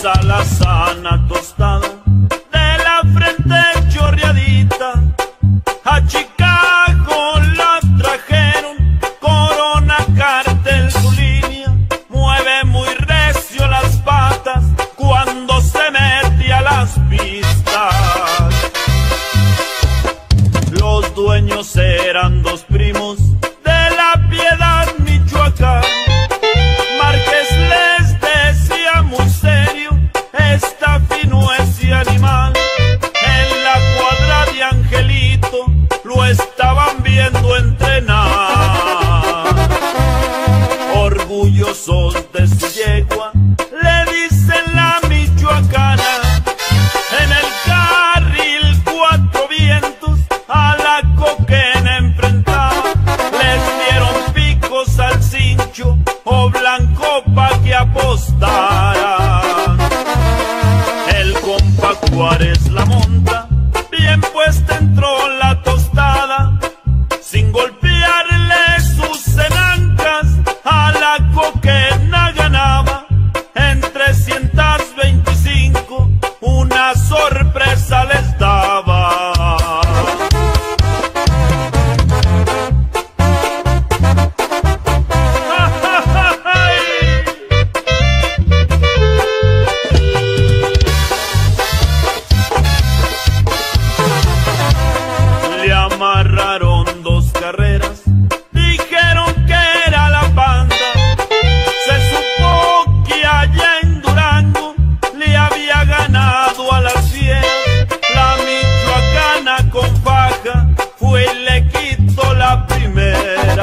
a la sana tostada de la frente chorreadita. A Chicago la trajeron, Corona Cartel su línea, mueve muy recio las patas cuando se mete a las pistas. Los dueños eran dos primos de La Piedad, Michoacán. Márquez les decía muy serio, está fino ese animal. En la cuadra de Angelito lo estaban viendo entrenar. Orgullosos de su yegua, le dicen la michoacana. En el carril Cuatro Vientos a la coquena enfrentaba. Les dieron picos al cincho o blanco pa' que apostaran. El compa Juárez la monta, bien puesta entró la tostada, sin golpearle sus enancas a la coquena ganaba. En 325 una sorpresa les daba. Le amarraron dos carreras, dijeron que era la panda. Se supo que allá en Durango le había ganado a las fieras. La michoacana con faja fue y le quitó la primera.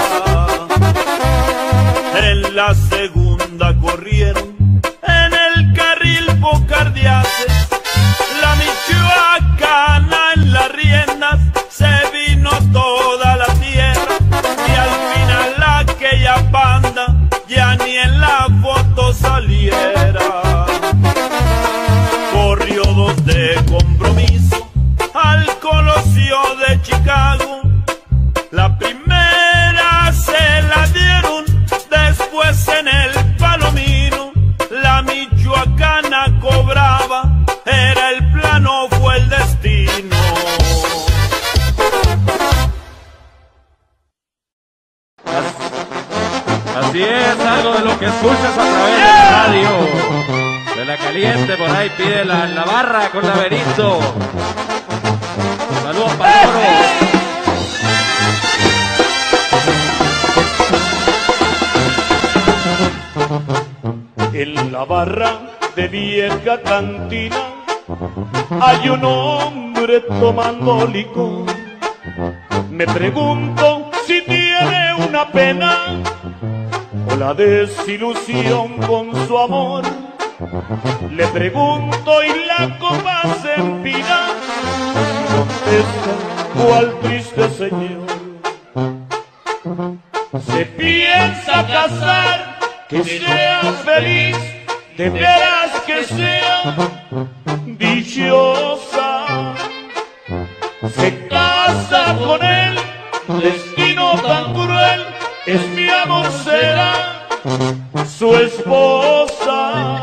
En la segunda corrieron en el carril Bocardiaces. La michoacana en las riendas se vino toda la tierra, y al final aquella panda ya ni en la foto saliera. Corrió dos de compromiso al Colosio de Chicago. La primera se la dieron, después en el Palomino la michoacana cobraba, era el plano, fue el destino. Así es, algo de lo que escuchas a través de la radio. De La Caliente, por ahí pide la barra con laberinto. Saludos para el Toro. En la barra de vieja cantina hay un hombre tomando licor. Me pregunto si tiene una pena o la desilusión con su amor. Le pregunto y la copa se empina y contesta, ¿cuál triste señor? Se piensa casar, que sea feliz, de veras que sea dichosa. Se casa con él, destino tan cruel, es mi amor, será su esposa.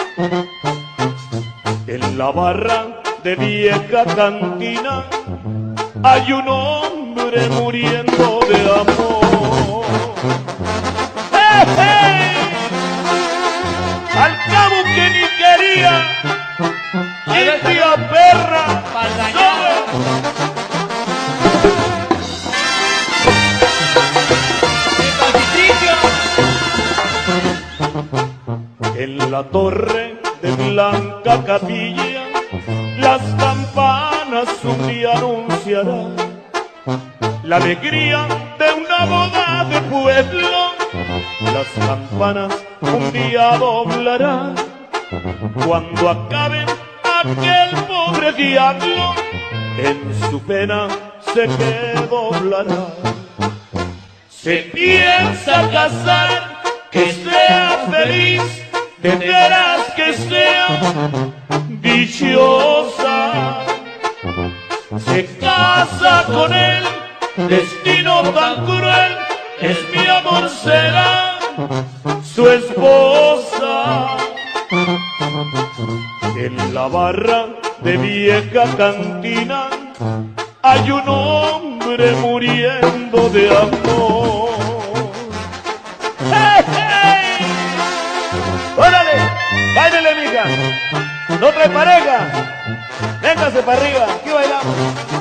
En la barra de vieja cantina hay un hombre muriendo de amor. ¡Hey, hey! Al cabo que ni quería, india perra, en la torre de blanca capilla las campanas un día anunciarán la alegría de una boda de pueblo. Las campanas un día doblarán cuando acaben aquel pobre diablo, en su pena sé que doblará. Se piensa casar, que sea feliz, de veras que sea dichosa. Se casa con él, destino tan cruel, es mi amor, será su esposa. En la barra de vieja cantina hay un hombre muriendo de amor. ¡Hey, hey! ¡Órale! ¡Báilele, mija! ¡No trae pareja! ¡Véngase para arriba! ¡Aquí bailamos!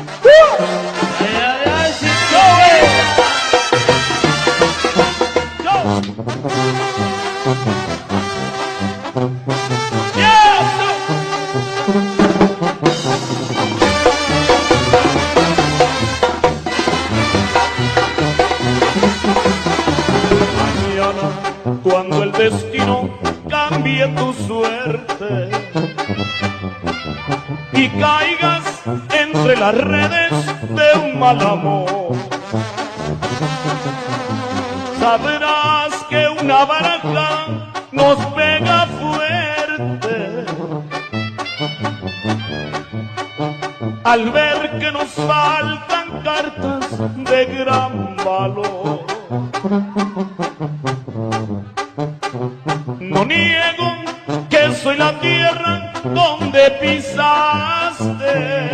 Mañana, cuando el destino cambie tu suerte y caigas entre las redes de un mal amor, sabrás que una baraja nos pega fuerte al ver que nos faltan cartas de gran valor. No niego que soy la tierra donde pisaste,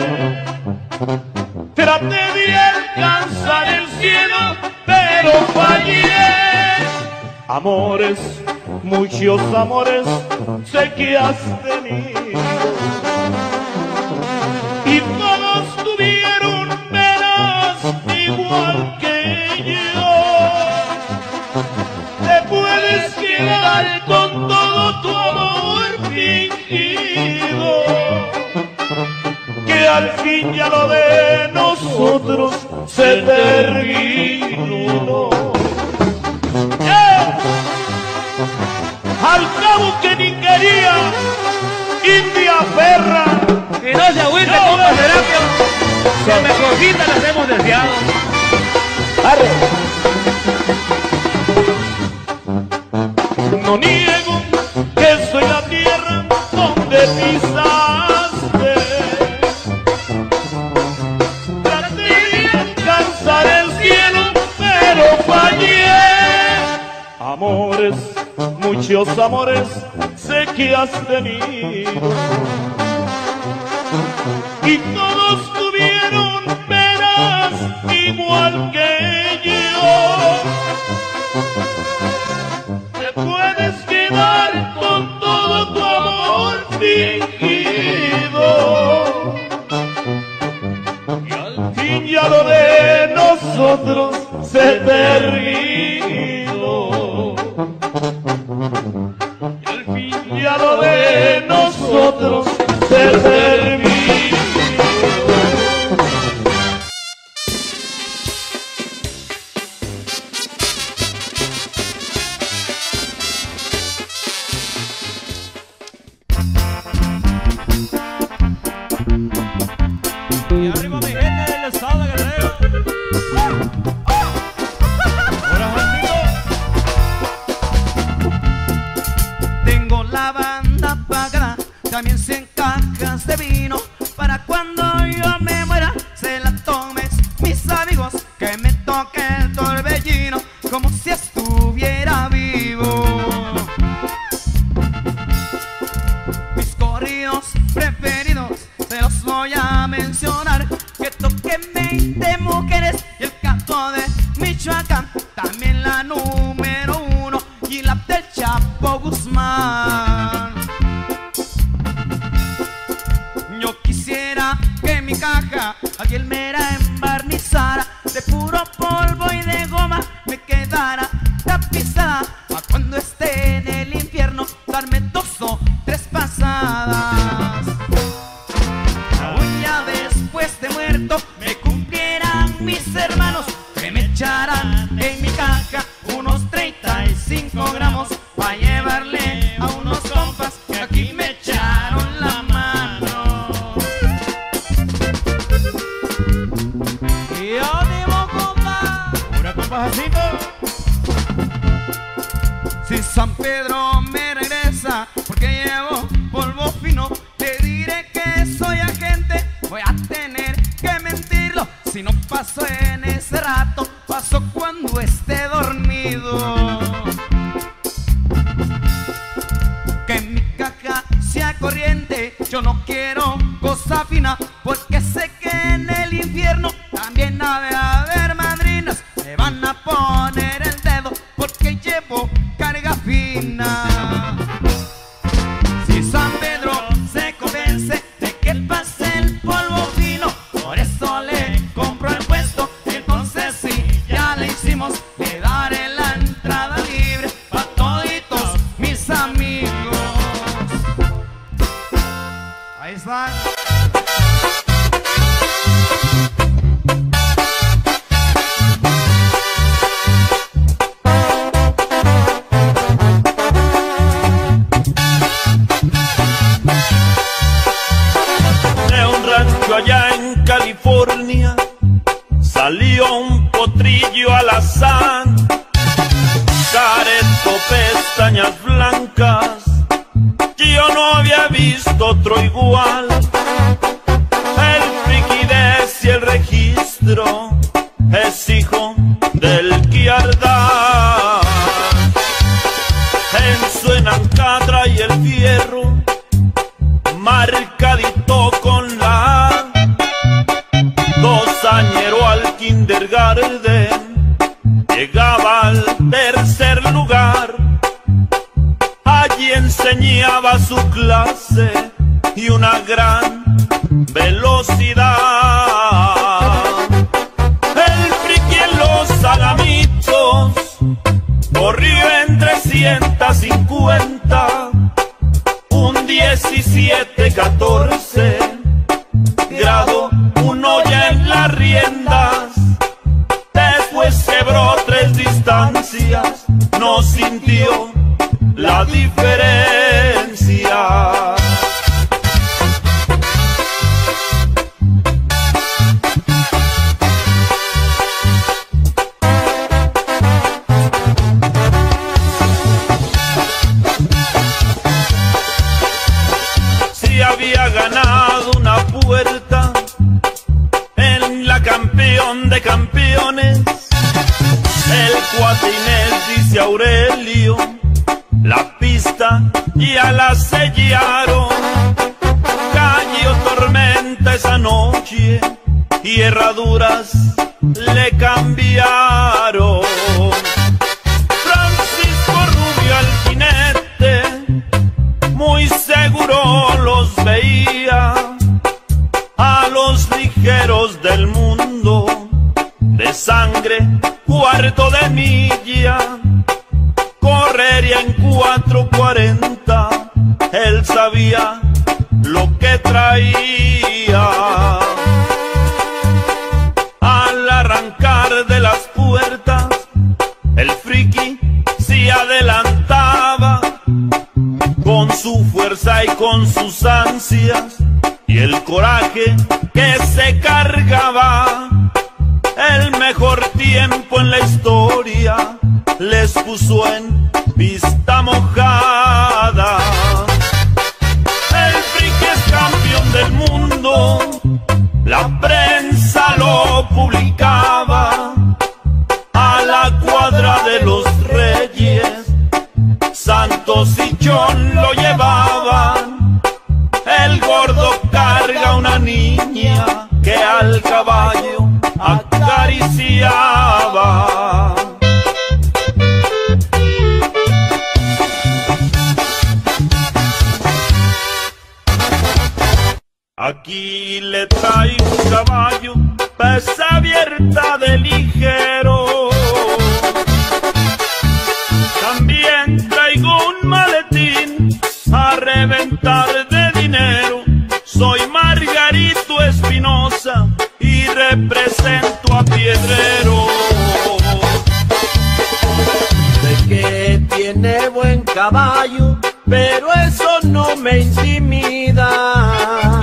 traté de alcanzar el cielo, pero fallé. Amores, muchos amores, sé que has tenido, y todos tuvieron penas igual que yo. Te puedes quedar con todo tu amor fingido, que al fin ya lo de nosotros se terminó. Al cabo que ni quería, india perra. Y no se agüite, compa Serapio, que mejorcita las hemos deseado. ¡Arre! No niego que soy la tierra donde pisaste, traté de alcanzar el cielo, pero fallé. Amores, muchos amores, sé que has tenido, y todos tuvieron penas igual que yo. Te puedes quedar con todo tu amor fingido, y al fin ya lo de nosotros se terminó. Y al fin ya lo de nosotros se terminó. Y arriba mi gente del estado de Guerrero. Ahora Tengo la banda apagada, también 100 cajas de vino, para cuando yo me muera se la tomes, mis amigos, que me toque el torbellino como si estuviera vivo. Mis corridos preferidos se los voy a mencionar, que toquen 20 mujeres y el canto de Michoacán, también la número 1 y la del Chapo Guzmán. Yo quisiera que mi caja alguien me la embarnizara, de puro polvo y de goma me quedara tapizada, pa' cuando esté en el infierno darme 2 o 3 pasadas. Aún ya después de muerto me cumplieran mis hermanos, que me echaran en mi caja unos 35 gramos pa' llevarle a unos compas que aquí me echaron la mano. corriente, yo no quiero cosa fina, porque sé que en el infierno también ha de haber madrinas. Me van a poner el dedo porque llevo carga fina. Si San Pedro se convence de que pase el polvo fino, por eso le compro el puesto, y entonces sí, ya le hicimos, le daré la entrada libre pa' toditos mis amigos. Ahí está. Allá en California salió un potrillo alazán, careto, pestañas blancas, yo no había visto otro igual. El friki y el registro es hijo del Quiardán. En su enancadra y el fierro marcadito con la A, dosañero al kindergarten, llegaba al tercer lugar. Allí enseñaba su clase y una gran velocidad. El friki en los Alamitos corrió en 350, un 17-14, grado 1 ya en las riendas. Después quebró 3 distancias, no sintió la diferencia. Había ganado una puerta en la campeón de campeones. El cuatinés, dice Aurelio, la pista ya la sellaron. Cayó tormenta esa noche y herraduras le cambiaron. Francisco Rubio al jinete, muy seguro los veía, a los ligeros del mundo, de sangre cuarto de milla, correría en 4:40, él sabía lo que traía. Al arrancar de las puertas, el friki se adelantaba, con su fuerza y con sus ansias y el coraje que se cargaba. El mejor tiempo en la historia les puso en pista mojada. El friki es campeón del mundo, la prensa lo publicaba. A la cuadra de los Reyes, Santos y Chon lo llevaban. El gordo carga una niña que al caballo acariciaba. Aquí le traigo un caballo, pesa abierta de ligero. También traigo un maletín a reventar de dinero. Soy Margarito Espinosa y represento a Piedrero. Sé que tiene buen caballo, pero eso no me intimida.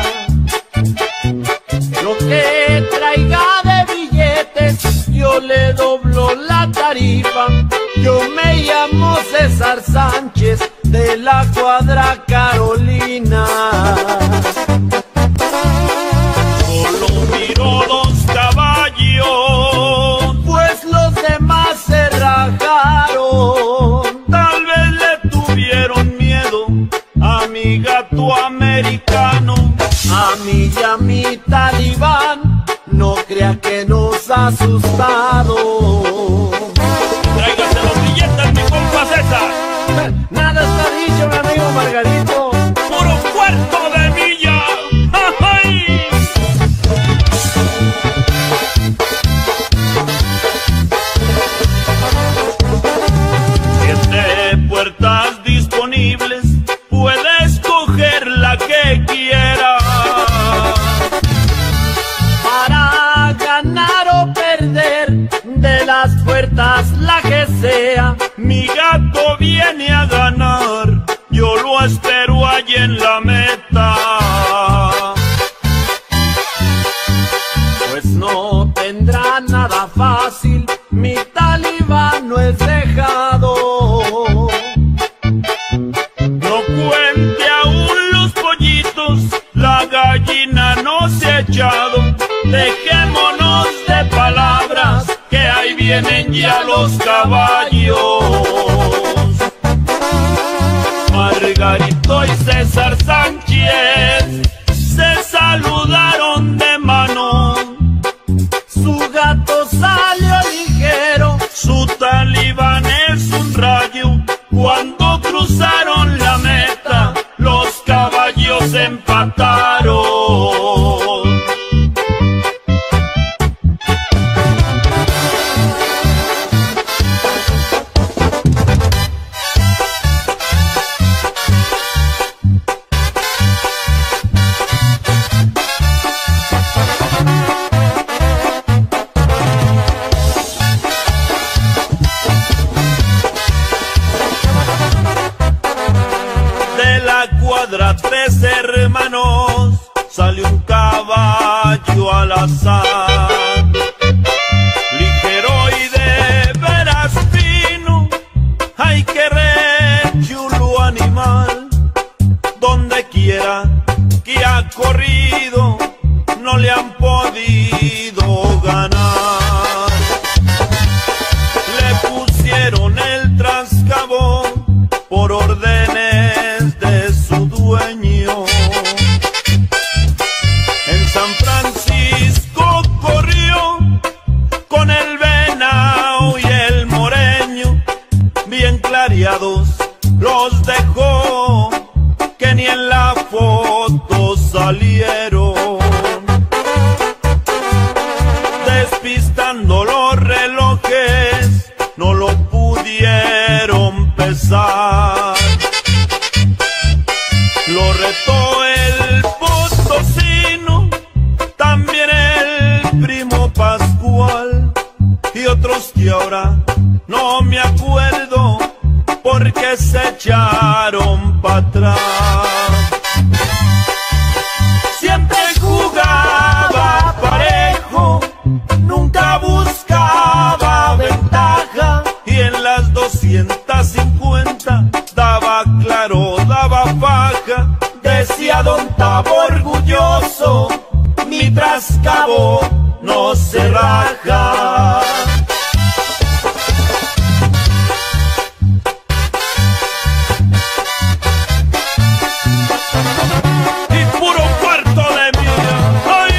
Lo que traiga de billetes, yo le doblo la tarifa. Yo me llamo César Sánchez, de la cuadra Carolina. Solo miro 2 caballos, pues los demás se rajaron. tal vez le tuvieron miedo a mi mi gato americano. A mí y a mi talibán, no crea que nos ha asustado. Tráigase los billetes, mi compa César. Nada está dicho, mi amigo Margarito. Puro cuarto de milla. ¡Ay! 7 puertas disponibles, puede escoger la que quiera. Para ganar o perder, de las puertas la que sea. Mi gato viene a ganar, yo lo espero allí en la meta. Pues no tendrá nada fácil, mi talibán no es dejado. No cuente aún los pollitos, la gallina no se ha echado. Dejémonos de palabras, que ahí vienen ya los caballos. Margarito y César Sánchez se saludaron de mano. Su gato salió ligero, Su talibán es un rayo. Cuando cruzaron la meta, los caballos empataron. De la cuadra 3 hermanos sale un caballo al azar, ligero y de veras fino. Ay, qué re chulo animal. Donde quiera que ha corrido, no le han podido ganar. Le pusieron el trascabo por órdenes de su dueño. En San Francisco corrió con el venao y el moreño, bien clareados los dejó, que ni en la foto salieron. Despistando los relojes, no lo pudieron pesar. Lo retó el potosino, también el primo Pascual, y otros que ahora no me acuerdo porque se echaron para atrás. Siempre jugaba parejo, nunca buscaba ventaja, y en las 250 daba claro, daba faja. Decía don Tabo orgulloso, mi trascabo no se raja. Y puro cuarto de milla. ¡Ay!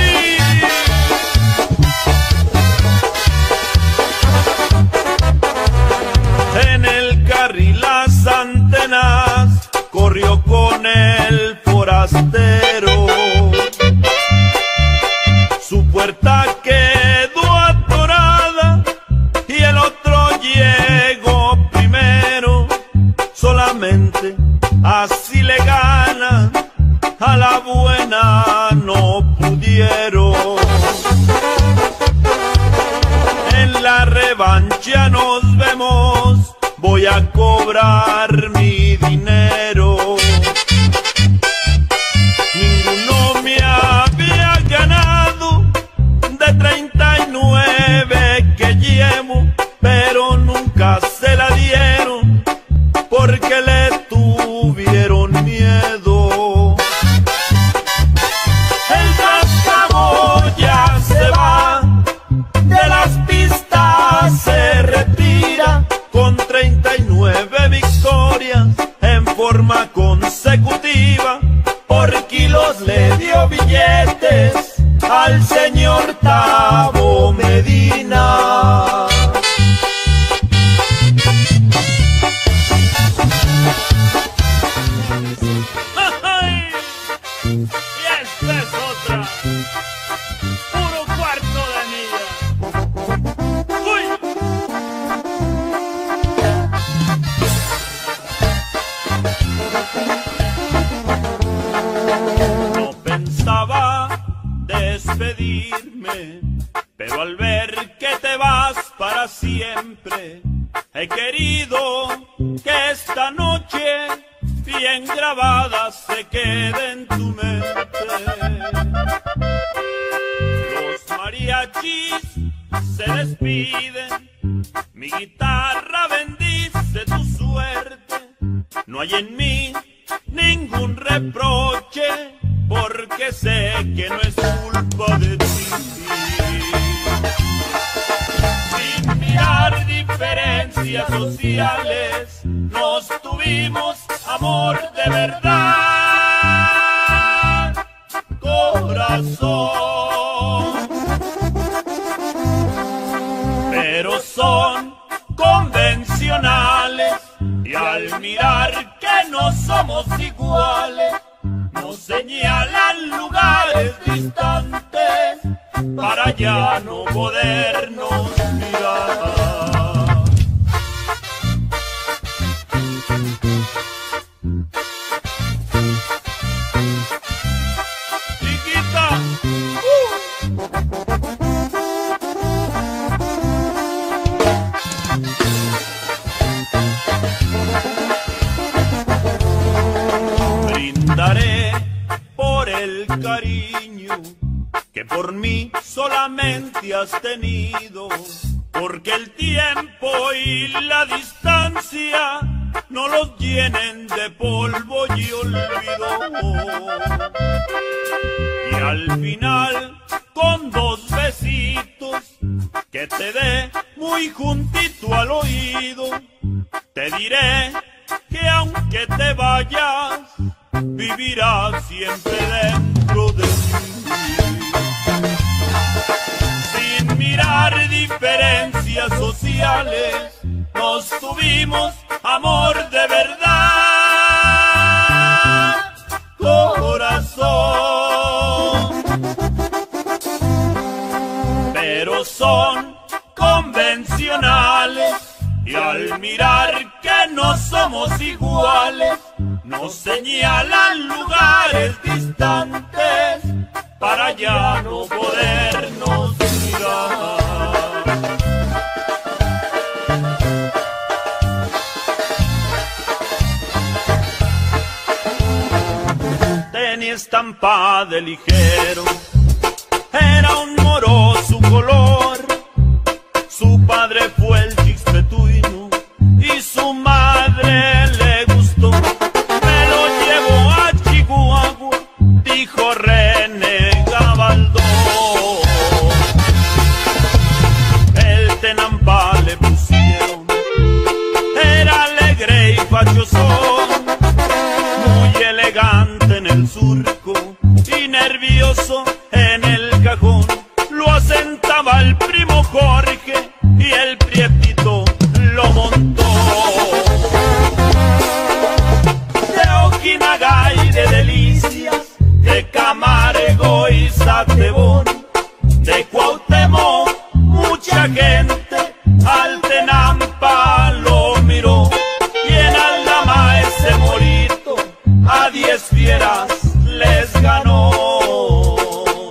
En el carril las antenas corrió con el forastero. Su puerta quedó atorada y el otro llegó primero. Solamente así le gana, a la buena no pudieron. En la revancha nos vemos, voy a cobrar mi dinero. Dios le dio billetes al señor Tabo Medina. Y esta es otra, puro cuarto de milla. ¡Uy! No pensaba despedirme, pero al ver que te vas para siempre, he querido que esta noche bien grabada se quede en tu mente. Los mariachis se despiden, mi guitarra bendice tu suerte. No hay en mí ningún reproche, porque sé que no es culpa de ti. Sin mirar diferencias sociales, nos tuvimos amor de verdad, corazón. Pero son convencionales y al mirar que no somos iguales, nos señalan lugares distantes para ya no podernos mirar. Brindaré por el cariño que por mí solamente has tenido, porque el tiempo y la distancia no los llenen de polvo y olvido. Y al final, con dos besitos que te dé muy juntito al oído, te diré que aunque te vayas, vivirás siempre dentro de mí. Sin mirar diferencias sociales, nos tuvimos amor de verdad, corazón. Pero son convencionales y al mirar que no somos iguales, nos señalan lugares distantes para ya no podernos mirar. Tenía estampa de ligero, era un moro su color, su padre fue el chixpetuino y su madre le gustó. Me lo llevó a Chihuahua, dijo René Gabaldón. El Tenampa le pusieron, era alegre y fachosón, muy elegante en el surco y nervioso en el cajón. Lo asentaba el primo Jorge y el prietito lo montó. De Ojinaga y de Delicias, de Camargo y Satebón, de Cuauhtémoc mucha gente al Tenampa lo miró, y en Aldama ese morito a 10 fieras les ganó.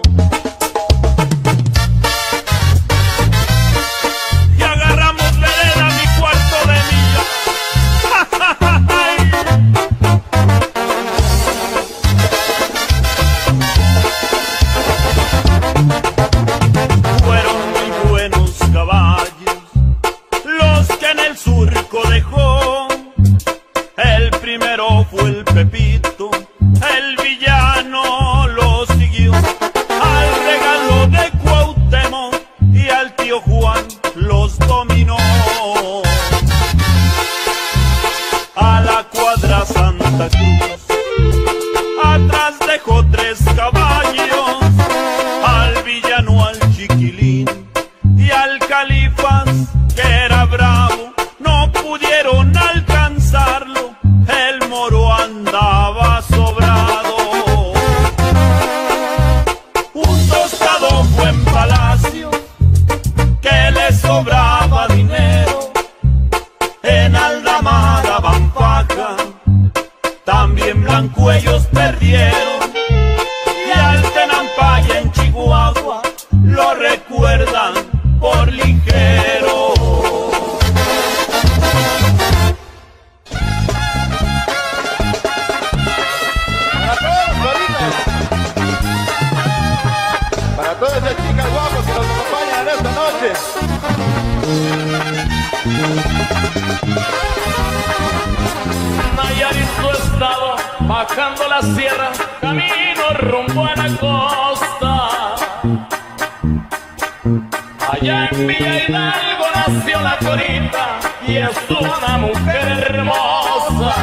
Nayarit su estado, bajando la sierra, camino rumbo a la costa. Allá en Villa Hidalgo nació la Corita y es una mujer hermosa.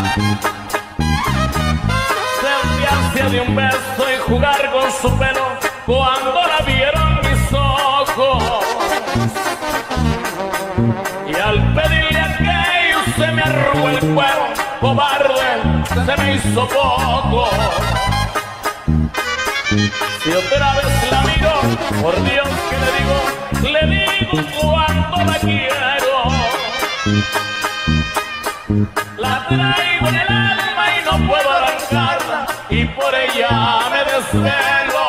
Sentirse de un beso y jugar con su pelo cuando la vieron mis ojos. Y al pedirle aquello se me arrugó el cuero, cobarde, se me hizo poco. Si otra vez la miro, por Dios que le digo cuánto la quiero. La traigo en el alma y no puedo arrancarla, y por ella me desvelo.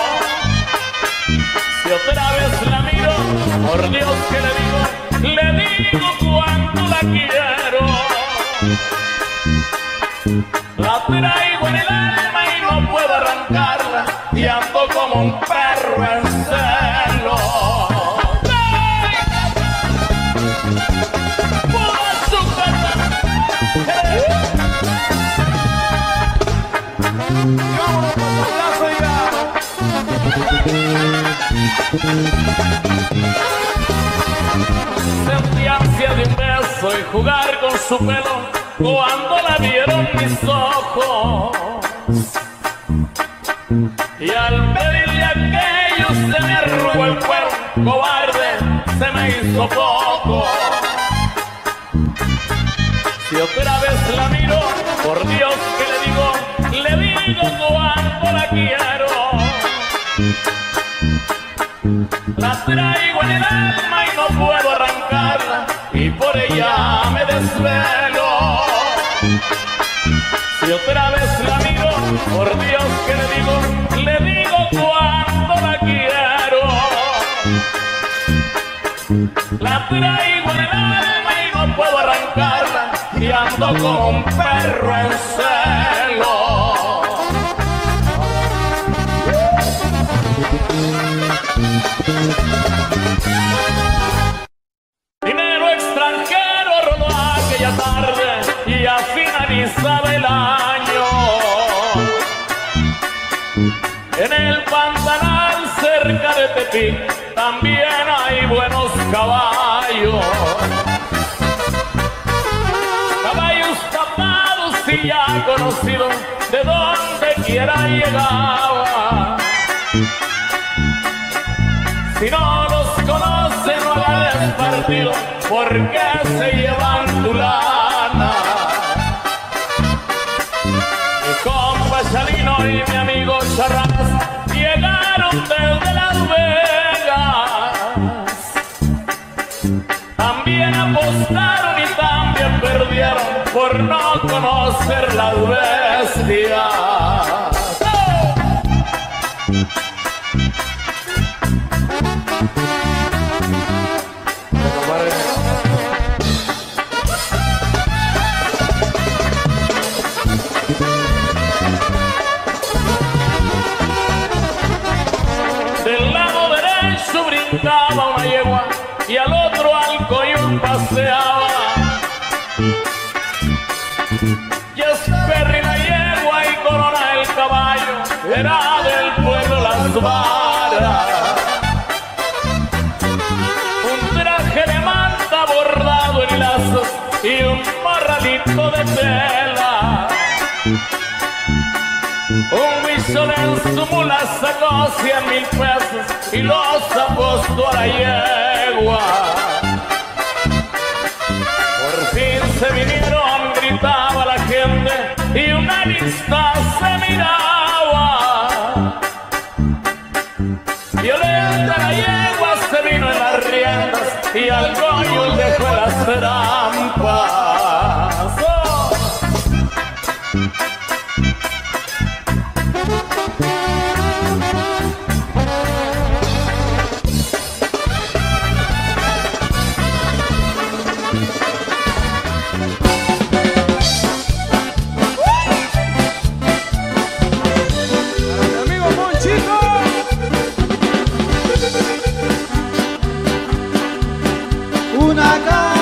Si otra vez la miro, por Dios que le digo cuánto la quiero. La traigo en el alma y no puedo arrancarla, y ando como un perro en celo. Sentí ansia de un beso y jugar con su pelo cuando la vieron mis ojos. Y al pedirle aquello se me arrugó el cuero, cobarde, se me hizo poco. Si otra vez la miro, por Dios que le digo cuánto la quiero. La traigo en el alma y no puedo arrancarla, y por ella me desvelo. Si otra vez la miro, por Dios que le digo cuánto la quiero. La traigo en el alma y no puedo arrancarla, y ando como un perro en celo. Dinero extranjero rodó aquella tarde y a finalizaba el año. En el Pantanal cerca de Tepic también hay buenos caballos. Caballos tapados y ya conocidos, de donde quiera llegaba. Si no los conoces, no agarres partido, porque se llevan tu lana. Mi compa Chalino y mi amigo Charras llegaron desde Las Vegas. También apostaron y también perdieron por no conocer las bestias. Del lado derecho brincaba una yegua y al otro al coyún paseaba. Y es Perry la yegua y Corona el caballo, era del pueblo Las Varas. Un traje de manta bordado en lazos y un morralito de tela. Un bichón en su mula sacó 100,000 pesos y los apostó a la yegua. Por fin se vinieron, gritaba la gente y una lista se miraba. Violenta la yegua se vino en las riendas y al coño dejó las trampas. Una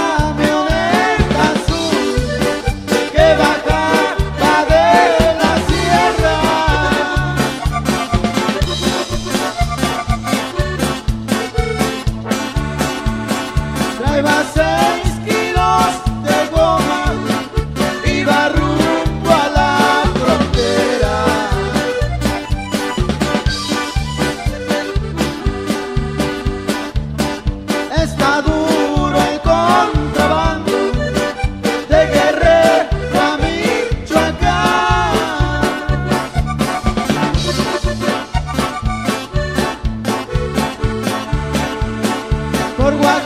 por WhatsApp.